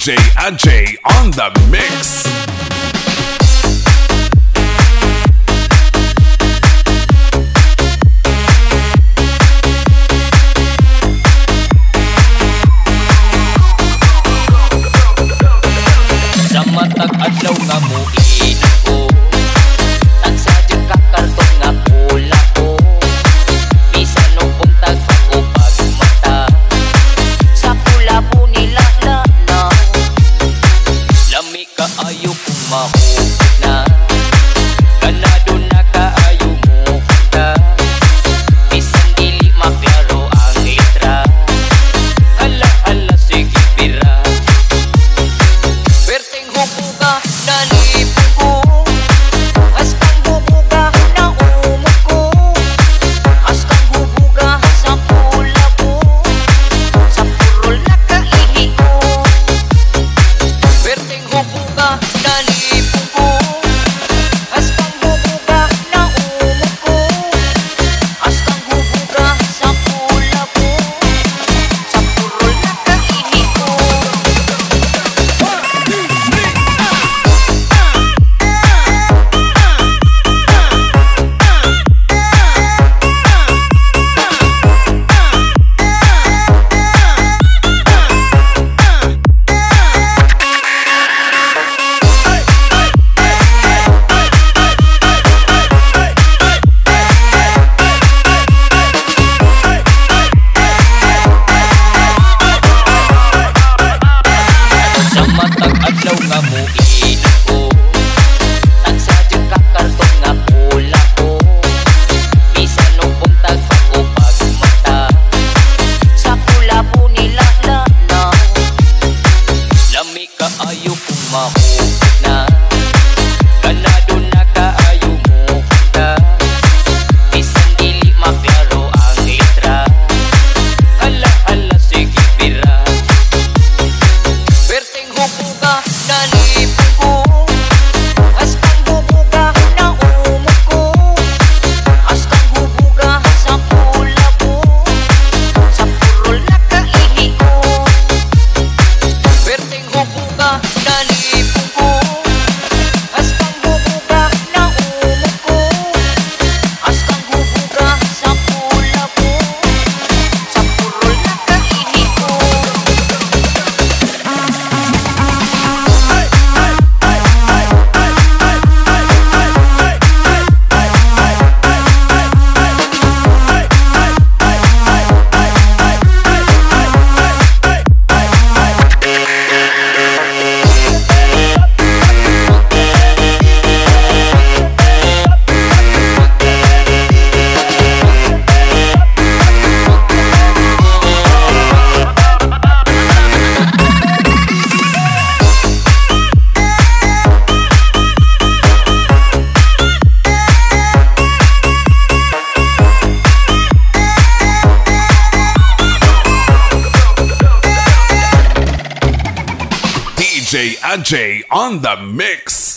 DJ Ajay on the mix. Sa matag adlaw nga muin ko, nagsadyo ka karton nga pula ko. Bisan nung buntag ako pagmata, sa pula po nilala na. Lami ka ayaw kong mahugod na, ganado na kaayo mo ka. Bisan dili maklaro ang letra, hala hala sige pira. Perteng hubuga na lipong ko, askang hubuga na umog ko, askang hubuga sa pula ko, sa purol na kaihi ko. Perteng hubuga na lipong ko, askang hubuga na umog ko, askang hubuga sa pula ko, sa purol na kaihi ko. Sa matag adlaw nga muin ko, nagsadyo ka karton nga pula ko. Bisan nung buntag ako pagmata, sa pula po nilala na. Lami ka ayaw kong mahugod na, ganado na kaayo mo ka. Bisan dili maklaro ang letra, hala hala sige pira. Perteng hubuga na lipong ko, askang hubuga na umog ko, askang hubuga sa pula ko, sa purol na kaihi ko. Perteng hubuga na lipong ko, askang hubuga na umog ko, askang hubuga sa pula ko, sa purol na kaihi ko. DJ Ajay on the mix.